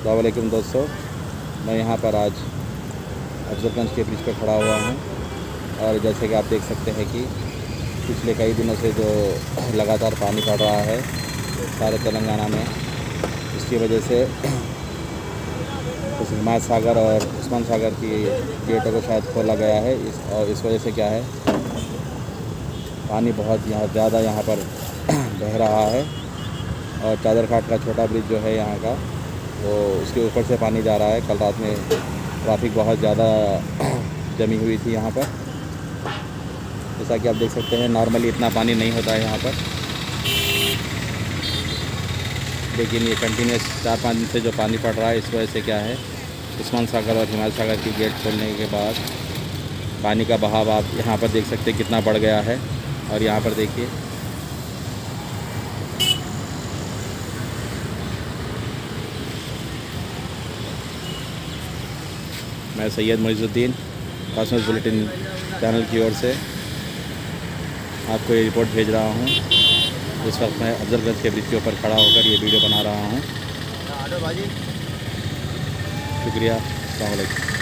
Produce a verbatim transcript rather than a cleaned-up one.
अस्सलाम वालेकुम दोस्तों, मैं यहाँ पर आज अफजलगंज के ब्रिज पर खड़ा हुआ हूँ और जैसे कि आप देख सकते हैं कि पिछले कई दिनों से जो लगातार पानी पड़ रहा है सारे तेलंगाना में, इसकी वजह से इस हिमायत सागर और उस्मान सागर की गेटों को शायद खोला गया है। इस और इस वजह से क्या है, पानी बहुत यहाँ ज़्यादा यहाँ पर बह रहा है और चादर घाट का छोटा ब्रिज जो है यहाँ का, वो उसके ऊपर से पानी जा रहा है। कल रात में ट्रैफिक बहुत ज़्यादा जमी हुई थी यहाँ पर। जैसा कि आप देख सकते हैं, नॉर्मली इतना पानी नहीं होता है यहाँ पर, लेकिन ये कंटिन्यूस चार पाँच दिन से जो पानी पड़ रहा है, इस वजह से क्या है, उस्मान सागर और हिमायत सागर की गेट खोलने के बाद पानी का बहाव आप यहाँ पर देख सकते हैं कितना बढ़ गया है। और यहाँ पर देखिए, मैं Syed Moizuddin Cosmos bulletin channel की ओर से आपको ये रिपोर्ट भेज रहा हूँ। इस वक्त मैं अफजलगंज के ब्रिज के ऊपर खड़ा होकर ये वीडियो बना रहा हूँ। शुक्रिया, अस्सलाम वालेकुम।